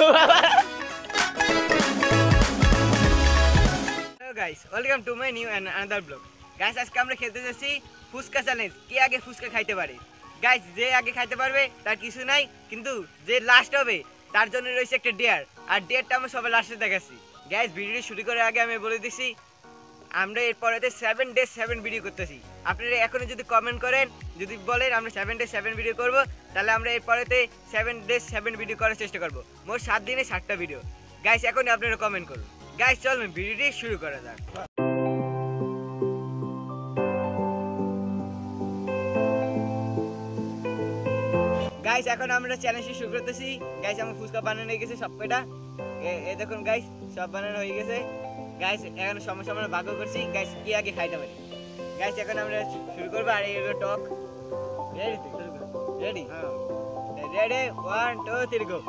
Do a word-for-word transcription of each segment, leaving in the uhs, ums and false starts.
Hello guys, welcome to my new and another vlog. Guys, আজকে আমরা খেলতে যাচ্ছি ফুচকা চ্যালেঞ্জ। কে আগে ফুচকা খাইতে পারে? গাইস, যে আগে খাইতে পারবে তার কিছু নাই, কিন্তু যে লাস্ট হবে তার জন্য রয়েছে একটা ডেয়ার। আর ডেয়ারটা আমরা সবাই লাস্টে দেখাচ্ছি। গাইস, ভিডিওটি শুরু করার আগে আমি বলে দিচ্ছি আমরা এরপরেতে সেভেন ডেজ সেভেন ভিডিও করতেছি। আপনারা এখনো যদি কমেন্ট করেন, যদি বলেন আমরা সেভেন ডেজ সেভেন ভিডিও করব, তাহলে আমরা এরপরেতে সেভেন ডেজ সেভেন ভিডিও করার চেষ্টা করব। মোট সাত দিনে সাতটা ভিডিও। গাইস, এখনই আপনারা কমেন্ট করুন। গাইস, চলুন ভিডিওটি শুরু করা যাক। গাইস, এখন আমরা চ্যালেঞ্জটি শুরু করতেছি। গাইস, আমার ফুচকা বানানো হয়ে গেছে সব কয়টা। এই দেখুন গাইস, সব বানানো হয়ে গেছে। গাইস, এখন সময় সময় ভাগ করছি। গাইস, কি আগে খাইতে পারি? গাইস, এখন আমরা শুরু করবো। আর এই হলো টক। রেডি তো? রেডি? হ্যাঁ ready. One two three go.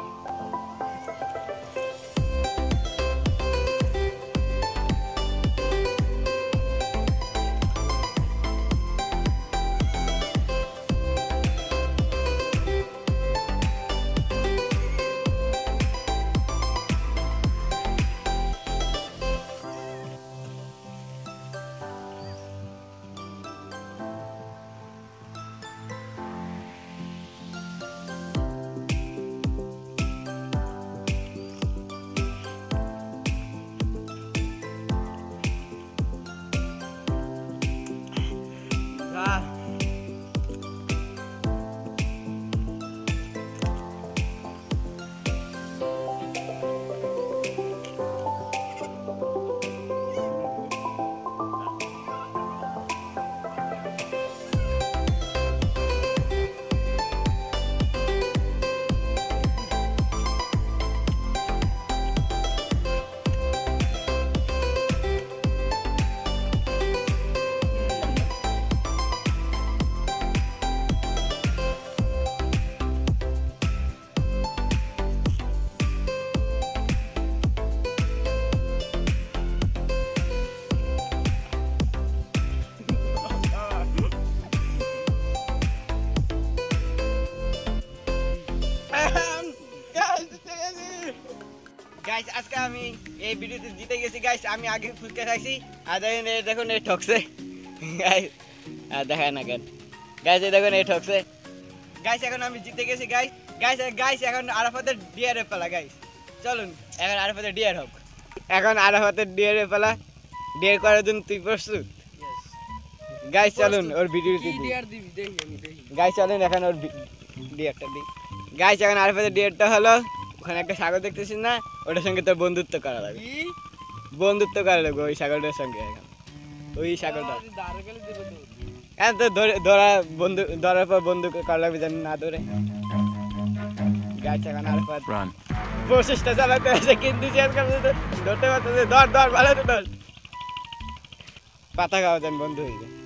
Guys, আজকে আমি এই ভিডিওতে জিতে গেছি। গাইস, আমি আগে ফুচকা খাইছি। আর দেখেন, দেখুন এই ঠকছে। গাইস, আর দেখায় না কেন? গাইস, এই দেখুন এই ঠকছে। গাইস, এখন আমি জিতে গেছি। গাইস গাইস গাইস এখন আরাফাতের ডিয়ারের পালা। গাইস, চলুন এখন আরাফাতের ডিয়ার হোক। এখন আরাফাতের ডিয়ারের পালা। ডিয়ার করার জন্য তুই প্রস্তুত? গাইস, চলুন ওর ভিডিওতে গাইস চলুন এখন ওর ডিয়ারটা দিই। গাইস, এখন আরাফাতের ডিয়ারটা হলো ওখানে একটা ছাগল দেখতেছিস না, ওটার সঙ্গে তোর বন্ধুত্ব করা লাগবে। বন্ধুত্ব করা লাগবে ওই ছাগলটার সঙ্গে। এখন ওই ছাগলটা হ্যাঁ তো ধরা বন্ধু ধরার পর বন্ধু করা লাগবে, জানি না ধরে। গাছ এখন আরাফাত প্রচেষ্টা চালাতে আছে, কিন্তু ধরতে পারতেছে। ধর ধর ভালো তো ধর, পাতা খাওয়া যান বন্ধু হয়ে যায়।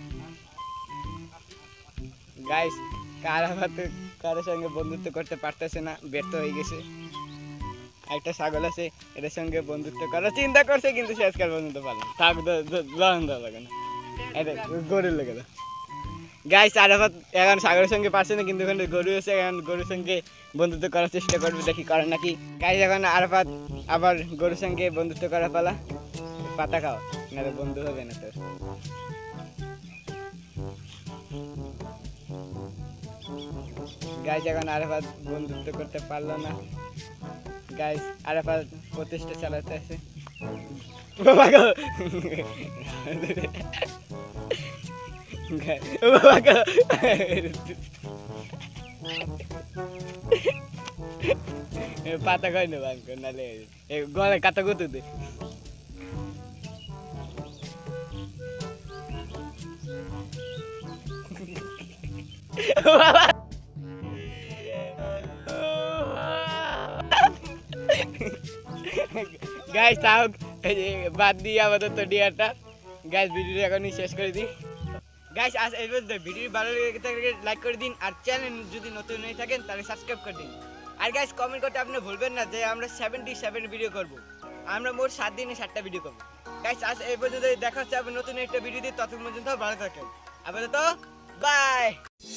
গাইস, আরাফাত কারোর সঙ্গে বন্ধুত্ব করতে পারতেছে না, ব্যর্থ হয়ে গেছে। একটা ছাগল আছে, এটার সঙ্গে বন্ধুত্ব করার চিন্তা করছে, কিন্তু সে আজকাল পর্যন্ত পারলো না। থাক লাগে না, এটা গরুর লেগে না। গাইস, আরাফাত এখন ছাগলের সঙ্গে পারছে না, কিন্তু ওখানে গরু আছে। এখন গরুর সঙ্গে বন্ধুত্ব করার চেষ্টা করবে, দেখি করে নাকি। গাইস, এখন আরাফাত আবার গরুর সঙ্গে বন্ধুত্ব করার পালা। পাতা খাও, না বন্ধু হবে না তোর। গাইস, এখন আরাফাত বন্ধুত্ব করতে পারলো না। গাইস, আরাফাত প্রচেষ্টা চালাতে আছে। পাতা খাই না বাঙ্ক, নালে গলায় কাতা গুঁতো দে। গাইস, তাও বাদ দিয়ে আমাদের তো ডিয়ারটা। গাইস, ভিডিওটা এখনই শেষ করে দিই। গাইস, আজ এই ভিডিও ভালো লেগে থাকলে লাইক করে দিন। আর চ্যানেল যদি নতুন হয়ে থাকেন তাহলে সাবস্ক্রাইব করে দিন। আর গাইস, কমেন্ট করতে আপনি ভুলবেন না যে আমরা সেভেন্টি সেভেন ভিডিও করব। আমরা মোট সাত দিনে সাতটা ভিডিও করবো। গাইস, আজ এই পর্যন্ত দেখা হচ্ছে আবার নতুন একটা ভিডিও দিয়ে। ততক্ষণ পর্যন্ত ভালো থাকেন। আপাতত বাই।